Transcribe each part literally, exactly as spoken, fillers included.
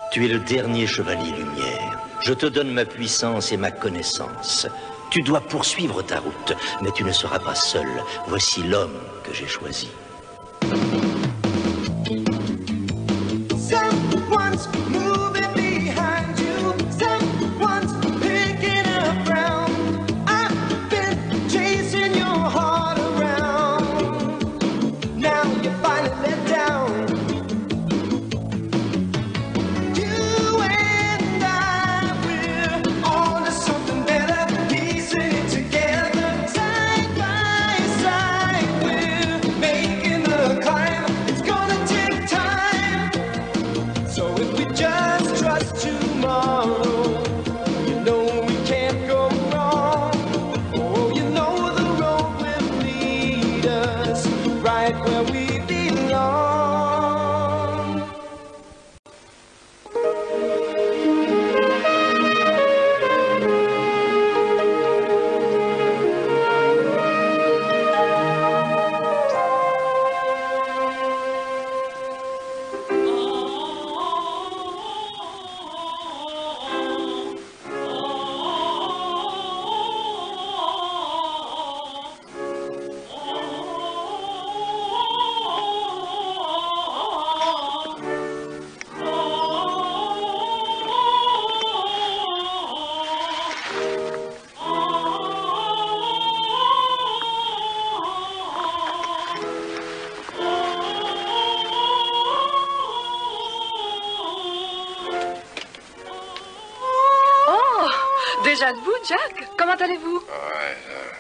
Tu es le dernier chevalier lumière. Je te donne ma puissance et ma connaissance. Tu dois poursuivre ta route, mais tu ne seras pas seul. Voici l'homme que j'ai choisi. Déjà debout, Jack? Comment allez-vous? Ouais. Euh...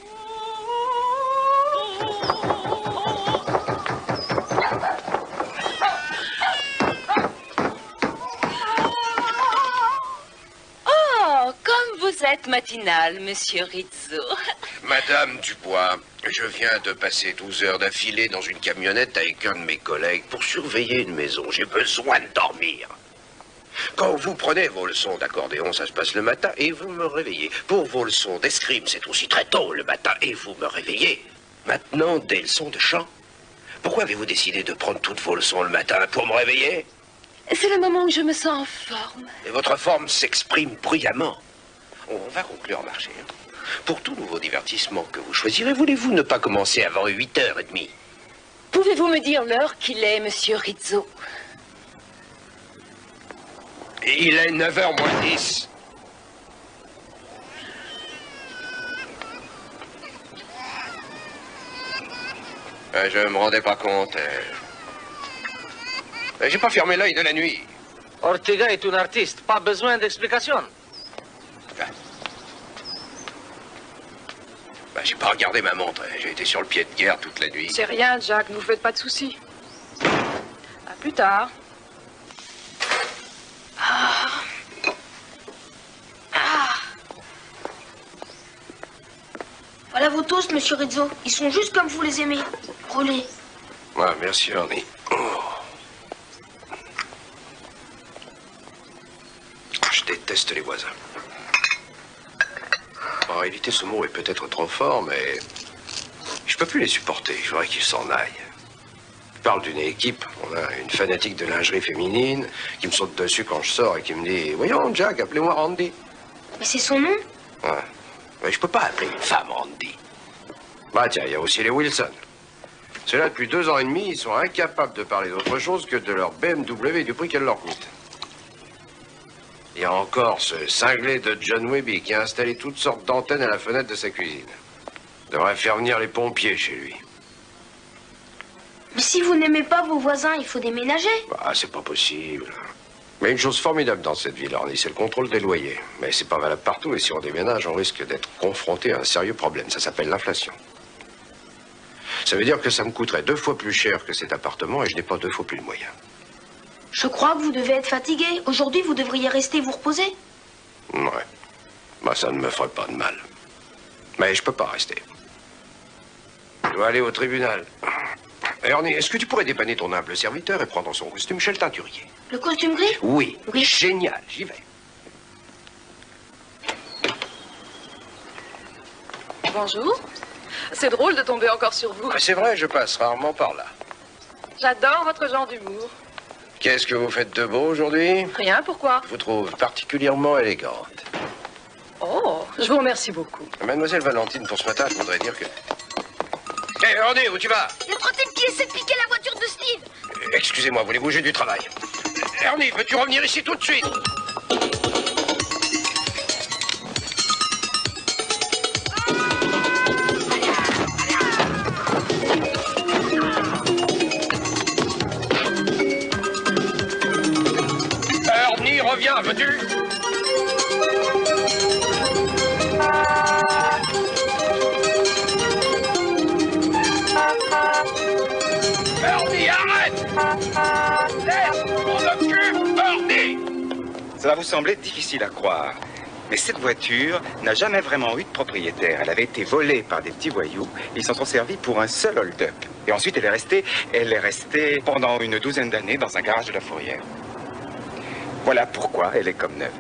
Oh, comme vous êtes matinal, monsieur Rizzo. Madame Dubois, je viens de passer douze heures d'affilée dans une camionnette avec un de mes collègues pour surveiller une maison. J'ai besoin de dormir. Quand vous prenez vos leçons d'accordéon, ça se passe le matin et vous me réveillez. Pour vos leçons d'escrime, c'est aussi très tôt le matin et vous me réveillez. Maintenant, des leçons de chant. Pourquoi avez-vous décidé de prendre toutes vos leçons le matin pour me réveiller? C'est le moment où je me sens en forme. Et votre forme s'exprime bruyamment. On va conclure marché. Pour tout nouveau divertissement que vous choisirez, voulez-vous ne pas commencer avant huit heures trente? Pouvez-vous me dire l'heure qu'il est, monsieur Rizzo? Il est neuf heures moins dix. Euh, je me rendais pas compte. Euh... J'ai pas fermé l'œil de la nuit. Ortega est un artiste, pas besoin d'explication. Ben, ben, j'ai pas regardé ma montre. J'ai été sur le pied de guerre toute la nuit. C'est rien, Jack, ne vous faites pas de soucis. À plus tard. Ah. Ah. Voilà vos toasts, monsieur Rizzo. Ils sont juste comme vous les aimez. Roulez. Ouais, merci, Ernie. Oh. Je déteste les voisins. En réalité, ce mot est peut-être trop fort, mais je peux plus les supporter. Je voudrais qu'ils s'en aillent. Je parle d'une équipe. On a une fanatique de lingerie féminine qui me saute dessus quand je sors et qui me dit « Voyons, Jack, appelez-moi Randy. » Mais c'est son nom. Ouais. Mais je peux pas appeler une femme Randy. Bah tiens, il y a aussi les Wilson. Ceux-là, depuis deux ans et demi, ils sont incapables de parler d'autre chose que de leur B M W et du prix qu'elle leur coûte. Il y a encore ce cinglé de John Webby qui a installé toutes sortes d'antennes à la fenêtre de sa cuisine. Devrait faire venir les pompiers chez lui. Mais si vous n'aimez pas vos voisins, il faut déménager. Bah, c'est pas possible. Mais une chose formidable dans cette ville, Orny, c'est le contrôle des loyers. Mais c'est pas valable partout, et si on déménage, on risque d'être confronté à un sérieux problème. Ça s'appelle l'inflation. Ça veut dire que ça me coûterait deux fois plus cher que cet appartement, et je n'ai pas deux fois plus de moyens. Je crois que vous devez être fatigué. Aujourd'hui, vous devriez rester vous reposer. Ouais. Bah, ça ne me ferait pas de mal. Mais je peux pas rester. Je dois aller au tribunal. Ernie, est-ce que tu pourrais dépanner ton humble serviteur et prendre son costume chez le teinturier? Le costume gris? Oui. Oui. Génial, j'y vais. Bonjour. C'est drôle de tomber encore sur vous. C'est vrai, je passe rarement par là. J'adore votre genre d'humour. Qu'est-ce que vous faites de beau aujourd'hui? Rien, pourquoi? Je vous trouve particulièrement élégante. Oh, je vous remercie beaucoup. Mademoiselle Valentine, pour ce matin, je voudrais dire que... Hé, hey, Ernie, où tu vas? Le trottin qui essaie de piquer la voiture de Steve. Excusez-moi, voulez-vous, j'ai du travail. Ernie, veux-tu revenir ici tout de suite? Ernie, reviens, veux-tu? Ernie, arrête! Laisse, on occupe, Ernie! Ça va vous sembler difficile à croire, mais cette voiture n'a jamais vraiment eu de propriétaire. Elle avait été volée par des petits voyous, ils s'en sont servis pour un seul hold-up. Et ensuite, elle est restée, elle est restée pendant une douzaine d'années dans un garage de la Fourrière. Voilà pourquoi elle est comme neuve.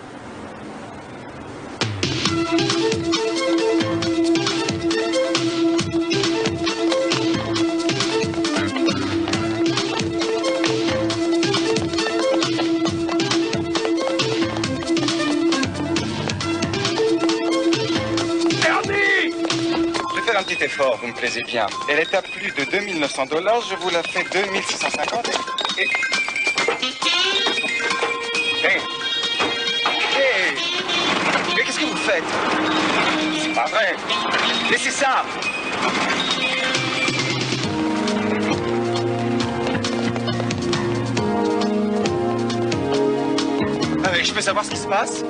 Un petit effort, vous me plaisez bien. Elle est à plus de deux mille neuf cents dollars, je vous la fais deux mille six cent cinquante et... Hé Hé Mais qu'est-ce que vous faites? C'est pas vrai. Laissez ça. Ah, mais je peux savoir ce qui se passe?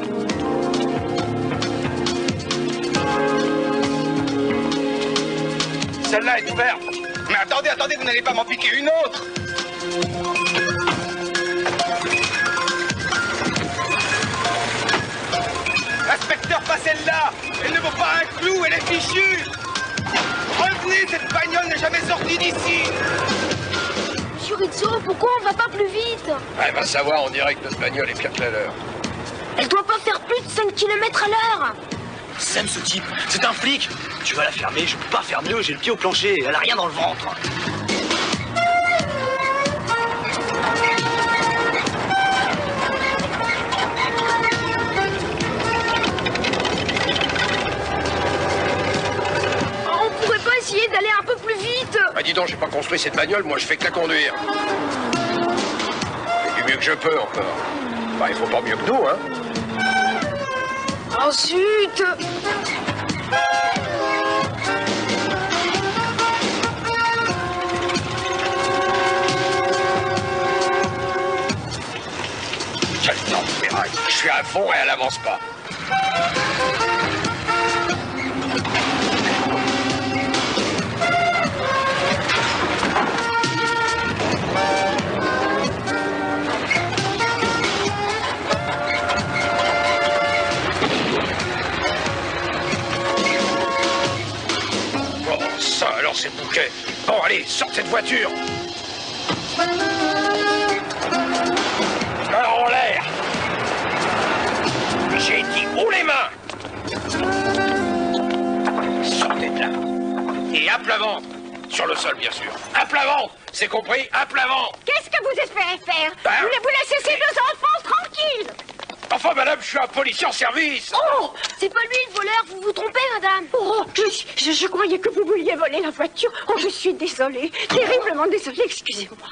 Celle-là est ouverte. Mais attendez, attendez, vous n'allez pas m'en piquer une autre. Inspecteur, pas celle-là. Elle ne vaut pas un clou, elle est fichue. Revenez, cette bagnole n'est jamais sortie d'ici. Monsieur Rizzo, pourquoi on va pas plus vite? Elle va savoir, on dirait que notre bagnole est pire que la leur. Elle doit pas faire plus de cinq kilomètres à l'heure. Sam, ce type, c'est un flic. Tu vas la fermer, je peux pas faire mieux, j'ai le pied au plancher, elle a rien dans le ventre. On pourrait pas essayer d'aller un peu plus vite? Bah dis donc, j'ai pas construit cette bagnole, moi je fais que la conduire. Et du mieux que je peux encore. Bah il faut pas mieux que nous, hein. Oh zut! Quel temps de ferraille. Je suis à fond et elle avance pas. Oh, ça alors c'est bouquet. Bon, allez, sors de cette voiture. En l'air. J'ai dit haut les mains. Sortez de là. Et à plat ventre. Sur le sol, bien sûr. À plat ventre. C'est compris? À plat ventre. Qu'est-ce que vous espérez faire? Ben, Vous voulez vous laisser ces deux enfants tranquilles? Enfin, madame, je suis un policier en service. Oh! C'est pas lui le voleur, vous vous trompez, madame. Oh, je, je, je croyais que vous vouliez voler la voiture. Oh, je suis désolée. Terriblement désolée, excusez-moi.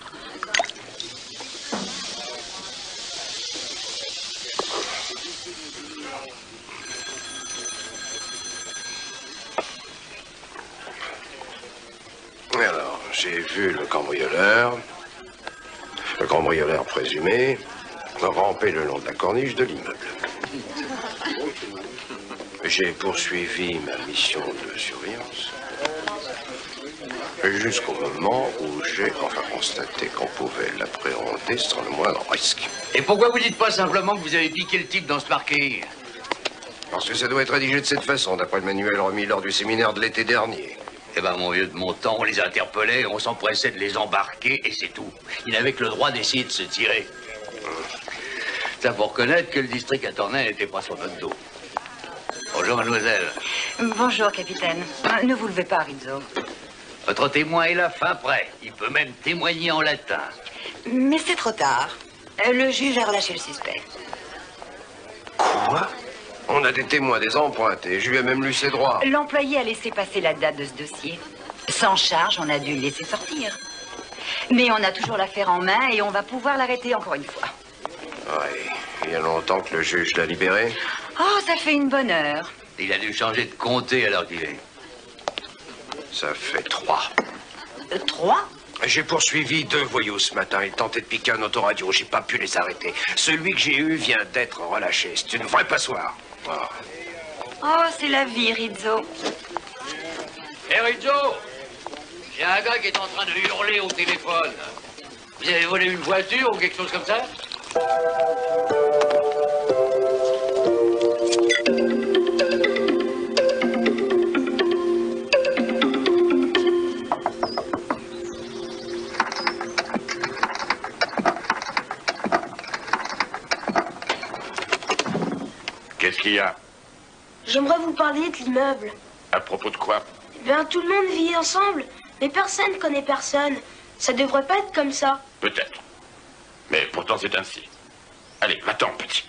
Alors, j'ai vu le cambrioleur, le cambrioleur présumé, ramper le long de la corniche de l'immeuble. J'ai poursuivi ma mission de surveillance jusqu'au moment où j'ai enfin constaté qu'on pouvait l'appréhender sans le moindre risque. Et pourquoi vous dites pas simplement que vous avez piqué le type dans ce parking? Parce que ça doit être rédigé de cette façon, d'après le manuel remis lors du séminaire de l'été dernier. Eh ben, mon vieux, de mon temps, on les interpellait, on s'empressait de les embarquer, et c'est tout. Ils n'avaient que le droit d'essayer de se tirer. Ça pour reconnaître que le district attorney n'était pas sur notre dos. Bonjour, mademoiselle. Bonjour, capitaine. Ne vous levez pas, Rizzo. Votre témoin est là, fin prêt. Il peut même témoigner en latin. Mais c'est trop tard. Euh, le juge a relâché le suspect. Quoi? On a des témoins, des empreintes, et je lui ai même lu ses droits. L'employé a laissé passer la date de ce dossier. Sans charge, on a dû le laisser sortir. Mais on a toujours l'affaire en main et on va pouvoir l'arrêter encore une fois. Oui, il y a longtemps que le juge l'a libéré. Oh, ça fait une bonne heure. Il a dû changer de comté alors qu'il est. Ça fait trois. Euh, trois? J'ai poursuivi deux voyous ce matin. Ils tentaient de piquer un autoradio. J'ai pas pu les arrêter. Celui que j'ai eu vient d'être relâché. C'est une vraie passoire. Oh, oh c'est la vie, Rizzo. Hé, hey, Rizzo! Il y a un gars qui est en train de hurler au téléphone. Vous avez volé une voiture ou quelque chose comme ça? Qu'est-ce qu'il y a? J'aimerais vous parler de l'immeuble. À propos de quoi? Eh bien, tout le monde vit ensemble, mais personne connaît personne. Ça devrait pas être comme ça. Peut-être. Mais pourtant, c'est ainsi. Allez, va-t'en, petit.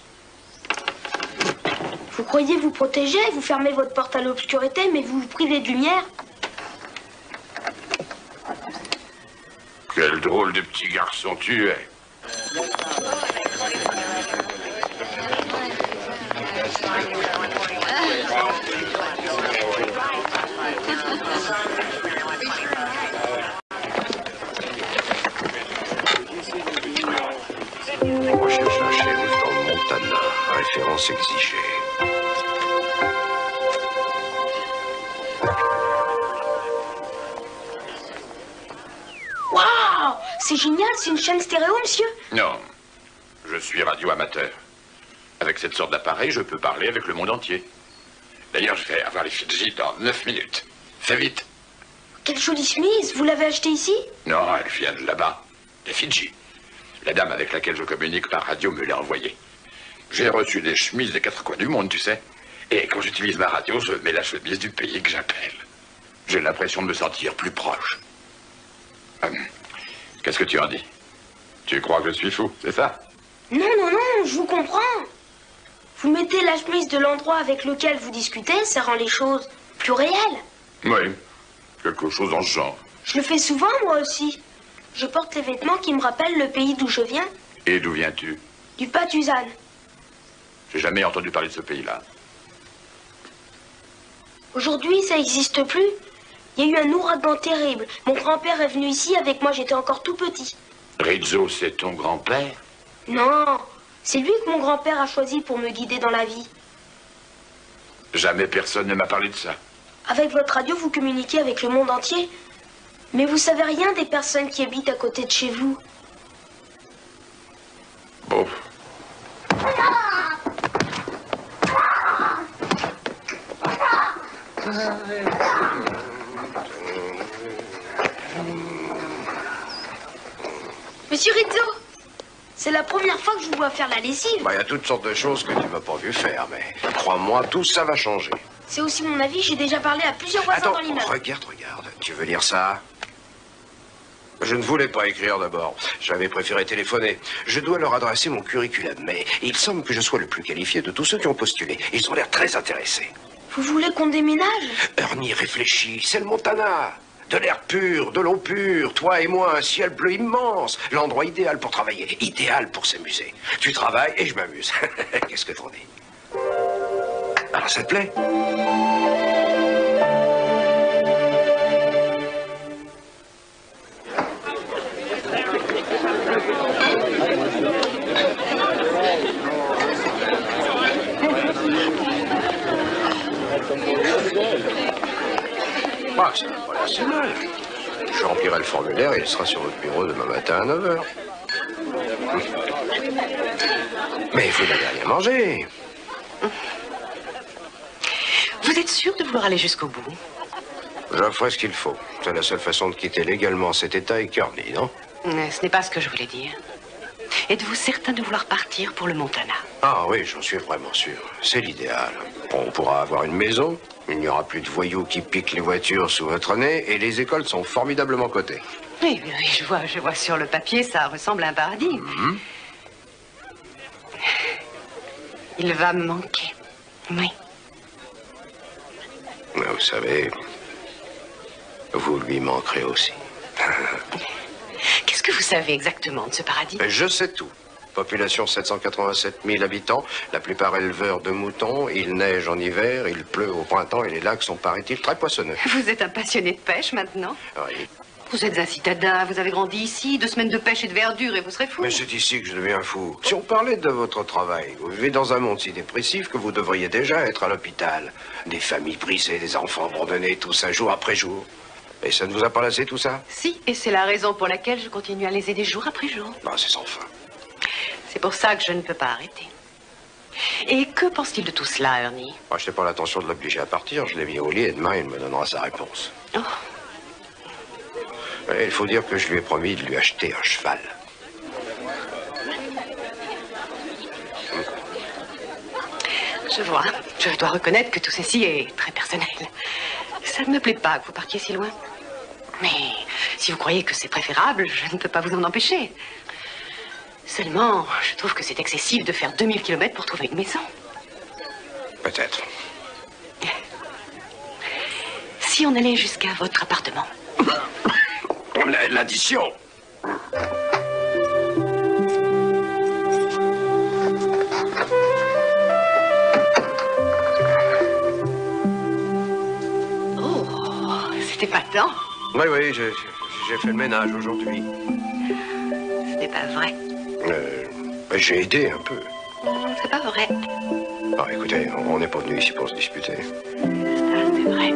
Vous croyez vous protéger, vous fermez votre porte à l'obscurité, mais vous vous privez de lumière? Quel drôle de petit garçon tu es. Recherche un shérif dans le Montana. Référence exigée. Waouh! C'est génial, c'est une chaîne stéréo, monsieur? Non, je suis radio-amateur. Avec cette sorte d'appareil, je peux parler avec le monde entier. D'ailleurs, je vais avoir les Fidji dans neuf minutes. Fais vite. Quelle jolie chemise, vous l'avez achetée ici? Non, elle vient de là-bas, des Fidji. La dame avec laquelle je communique par radio me l'a envoyée. J'ai reçu des chemises des quatre coins du monde, tu sais. Et quand j'utilise ma radio, je mets la chemise du pays que j'appelle. J'ai l'impression de me sentir plus proche. Hum. Qu'est-ce que tu en dis? Tu crois que je suis fou, c'est ça? Non, non, non, je vous comprends. Vous mettez la chemise de l'endroit avec lequel vous discutez, ça rend les choses plus réelles. Oui, quelque chose en ce genre. Je le fais souvent, moi aussi. Je porte les vêtements qui me rappellent le pays d'où je viens. Et d'où viens-tu? Du Patuzan. J'ai jamais entendu parler de ce pays-là. Aujourd'hui, ça n'existe plus. Il y a eu un ouragan terrible. Mon grand-père est venu ici avec moi, j'étais encore tout petit. Rizzo, c'est ton grand-père? Non, c'est lui que mon grand-père a choisi pour me guider dans la vie. Jamais personne ne m'a parlé de ça. Avec votre radio, vous communiquez avec le monde entier. Mais vous savez rien des personnes qui habitent à côté de chez vous. Bon. Monsieur Rizzo, c'est la première fois que je vous vois faire la lessive. Bah, il y a toutes sortes de choses que tu m'as pas vu faire, mais crois-moi, tout ça va changer. C'est aussi mon avis, j'ai déjà parlé à plusieurs voisins Attends, dans l'immeuble. regarde, regarde. Tu veux lire ça? Je ne voulais pas écrire d'abord. J'avais préféré téléphoner. Je dois leur adresser mon curriculum, mais il semble que je sois le plus qualifié de tous ceux qui ont postulé. Ils ont l'air très intéressés. Vous voulez qu'on déménage? Ernie réfléchit, c'est le Montana. De l'air pur, de l'eau pure, toi et moi, un ciel bleu immense. L'endroit idéal pour travailler, idéal pour s'amuser. Tu travailles et je m'amuse. Qu'est-ce que t'en dis? Alors ça te plaît? Ah, ça n'a pas l'air si mal. Je remplirai le formulaire et il sera sur votre bureau demain matin à neuf heures. Mais vous n'avez rien mangé. Vous êtes sûr de vouloir aller jusqu'au bout? Je ferai ce qu'il faut. C'est la seule façon de quitter légalement cet état avec Kearney, non? Mais ce n'est pas ce que je voulais dire. Êtes-vous certain de vouloir partir pour le Montana? Ah oui, j'en suis vraiment sûr. C'est l'idéal. On pourra avoir une maison, il n'y aura plus de voyous qui piquent les voitures sous votre nez et les écoles sont formidablement cotées. Oui, oui, oui, je vois, je vois sur le papier, ça ressemble à un paradis. Mm-hmm. Il va me manquer. Oui. Mais vous savez, vous lui manquerez aussi. Qu'est-ce que vous savez exactement de ce paradis? Je sais tout. Population sept cent quatre-vingt-sept mille habitants, la plupart éleveurs de moutons, il neige en hiver, il pleut au printemps et les lacs sont, paraît-il, très poissonneux. Vous êtes un passionné de pêche maintenant? Oui. Vous êtes un citadin, vous avez grandi ici, deux semaines de pêche et de verdure et vous serez fou. Mais c'est ici que je deviens fou. Si on parlait de votre travail, vous vivez dans un monde si dépressif que vous devriez déjà être à l'hôpital. Des familles brisées, des enfants abandonnés, tout ça jour après jour. Et ça ne vous a pas lassé tout ça? Si, et c'est la raison pour laquelle je continue à les aider jour après jour. Ben, c'est sans fin. C'est pour ça que je ne peux pas arrêter. Et que pense-t-il de tout cela, Ernie? Moi, je n'ai pas l'intention de l'obliger à partir. Je l'ai mis au lit et demain, il me donnera sa réponse. Oh. Et il faut dire que je lui ai promis de lui acheter un cheval. Je vois. Je dois reconnaître que tout ceci est très personnel. Ça ne me plaît pas que vous partiez si loin. Mais si vous croyez que c'est préférable, je ne peux pas vous en empêcher. Seulement, je trouve que c'est excessif de faire deux mille kilomètres pour trouver une maison. Peut-être. Si on allait jusqu'à votre appartement. L'addition. Oh, c'était pas tant. Oui, oui, j'ai fait le ménage aujourd'hui. Ce n'est pas vrai. Euh, j'ai aidé un peu. C'est pas vrai. Ah, écoutez, on n'est pas venu ici pour se disputer. Ça, c'est vrai.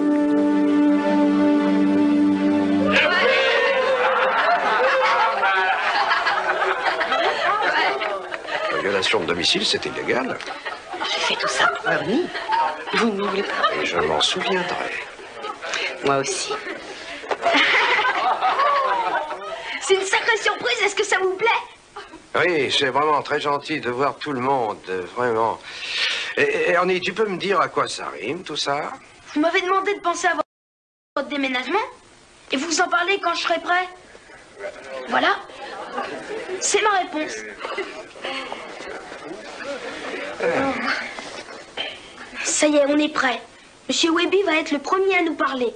La violation de domicile, c'est illégal. J'ai fait tout ça pour Ernie. Vous ne m'en voulez pas? Et je m'en souviendrai. Moi aussi. C'est une sacrée surprise, est-ce que ça vous plaît? Oui, c'est vraiment très gentil de voir tout le monde, vraiment. Et, et Ernie, tu peux me dire à quoi ça rime, tout ça? Vous m'avez demandé de penser à votre déménagement et vous en parlez quand je serai prêt. Voilà. C'est ma réponse. Ça y est, on est prêt. Monsieur Webby va être le premier à nous parler.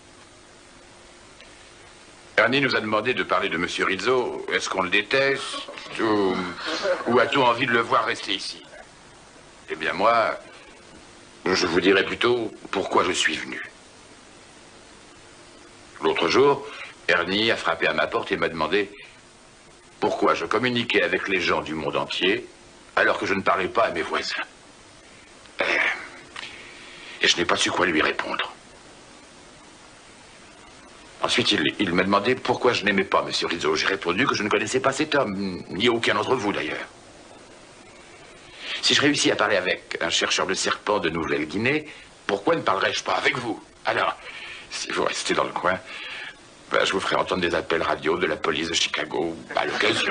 Ernie nous a demandé de parler de Monsieur Rizzo. Est-ce qu'on le déteste ou, ou a-t-on envie de le voir rester ici? Eh bien, moi, je vous dirais plutôt pourquoi je suis venu. L'autre jour, Ernie a frappé à ma porte et m'a demandé pourquoi je communiquais avec les gens du monde entier alors que je ne parlais pas à mes voisins. Et je n'ai pas su quoi lui répondre. Ensuite, il, il m'a demandé pourquoi je n'aimais pas Monsieur Rizzo. J'ai répondu que je ne connaissais pas cet homme, ni aucun d'entre vous d'ailleurs. Si je réussis à parler avec un chercheur de serpents de Nouvelle-Guinée, pourquoi ne parlerais-je pas avec vous? Alors, si vous restez dans le coin, ben, je vous ferai entendre des appels radio de la police de Chicago à l'occasion.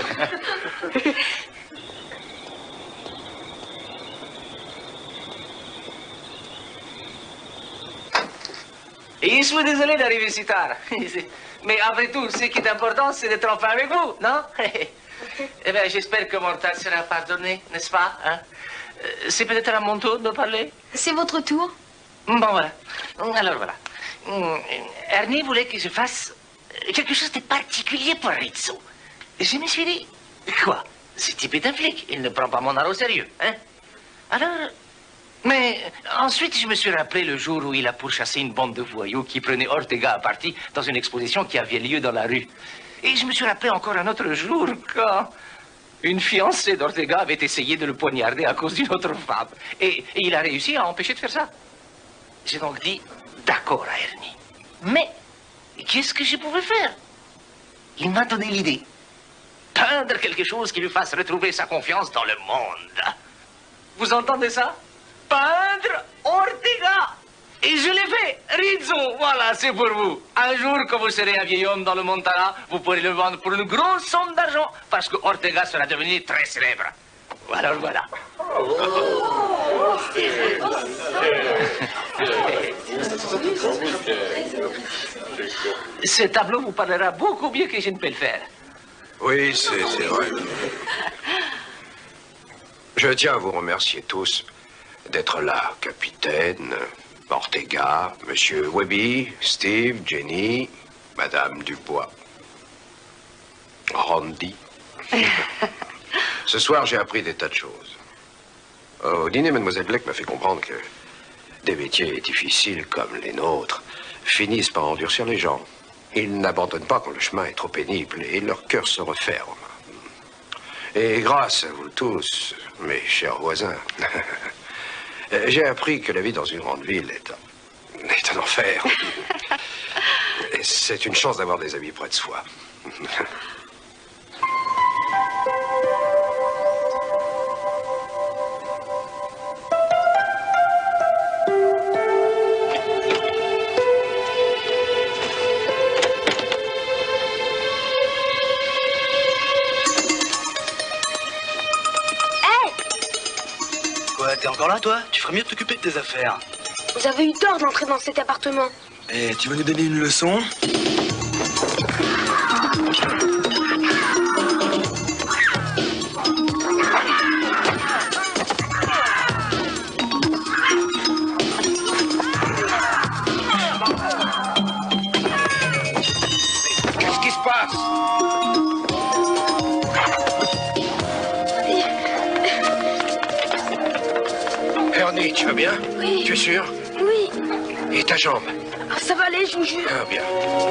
Et je suis désolé d'arriver si tard. Mais après tout, ce qui est important, c'est d'être enfin avec vous, non? Eh bien, j'espère que mon retard sera pardonné, n'est-ce pas, hein? C'est peut-être à mon tour de parler? C'est votre tour. Bon, voilà. Alors, voilà. Ernie voulait que je fasse quelque chose de particulier pour Rizzo. Je me suis dit, quoi? Ce type est un flic. Il ne prend pas mon art au sérieux, hein? Alors... Mais ensuite, je me suis rappelé le jour où il a pourchassé une bande de voyous qui prenait Ortega à partie dans une exposition qui avait lieu dans la rue. Et je me suis rappelé encore un autre jour quand une fiancée d'Ortega avait essayé de le poignarder à cause d'une autre femme. Et, et il a réussi à empêcher de faire ça. J'ai donc dit d'accord à Ernie. Mais qu'est-ce que je pouvais faire? Il m'a donné l'idée. Peindre quelque chose qui lui fasse retrouver sa confiance dans le monde. Vous entendez ça? Peindre Ortega. Et je l'ai fait. Rizzo, voilà, c'est pour vous. Un jour, quand vous serez un vieil homme dans le Montana, vous pourrez le vendre pour une grosse somme d'argent parce que Ortega sera devenu très célèbre. Alors voilà. Ce tableau vous parlera beaucoup mieux que je ne peux le faire. Oui, c'est vrai. Je Je tiens à vous remercier tous d'être là, capitaine, Ortega, Monsieur Webby, Steve, Jenny, Madame Dubois, Randy. Ce soir, j'ai appris des tas de choses. Au dîner, Mademoiselle Black m'a fait comprendre que des métiers difficiles comme les nôtres finissent par endurcir les gens. Ils n'abandonnent pas quand le chemin est trop pénible et leur cœur se referme. Et grâce à vous tous, mes chers voisins, j'ai appris que la vie dans une grande ville est un, est un enfer. Et c'est une chance d'avoir des amis près de soi. T'es encore là, toi? Tu ferais mieux de t'occuper de tes affaires. Vous avez eu tort d'entrer dans cet appartement. Et tu veux nous donner une leçon? Qu'est-ce qui se passe? Ernie, tu vas bien? Oui. Tu es sûr? Oui. Et ta jambe? Ah, ça va aller, je vous jure. Ah, bien.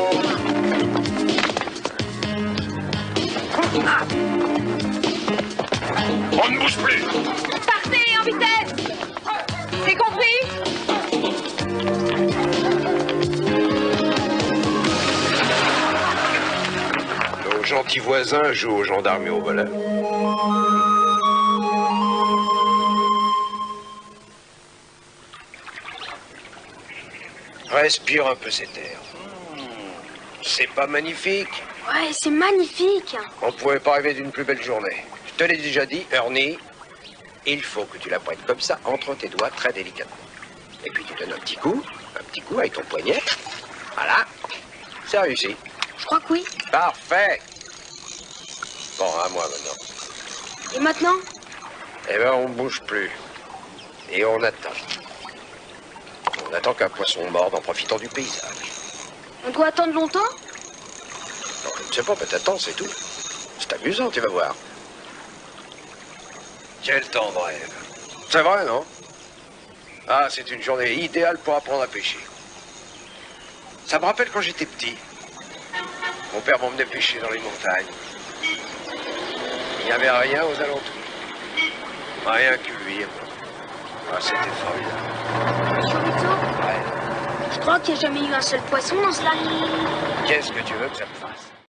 On ne bouge plus. Partez en vitesse! C'est compris? Nos gentils voisins jouent aux gendarmes et aux voleurs. Respire un peu cet air. C'est pas magnifique? Ouais, c'est magnifique. On ne pouvait pas rêver d'une plus belle journée. Je te l'ai déjà dit, Ernie, il faut que tu la prennes comme ça, entre tes doigts, très délicatement. Et puis tu donnes un petit coup, un petit coup avec ton poignet. Voilà. C'est réussi. Je crois que oui. Parfait. Bon, à moi maintenant. Et maintenant? Eh ben, on ne bouge plus. Et on attend. On attend qu'un poisson morde en profitant du paysage. On doit attendre longtemps? Non, je ne sais pas, mais t'attends, c'est tout. C'est amusant, tu vas voir. Quel temps de rêve. C'est vrai, non? Ah, c'est une journée idéale pour apprendre à pêcher. Ça me rappelle quand j'étais petit. Mon père m'emmenait pêcher dans les montagnes. Il n'y avait rien aux alentours. Rien que lui et moi. Ah, c'était formidable. Monsieur Rizzo, Ouais. je crois qu'il n'y a jamais eu un seul poisson dans ce lac. Qu'est-ce que tu veux que ça me fasse?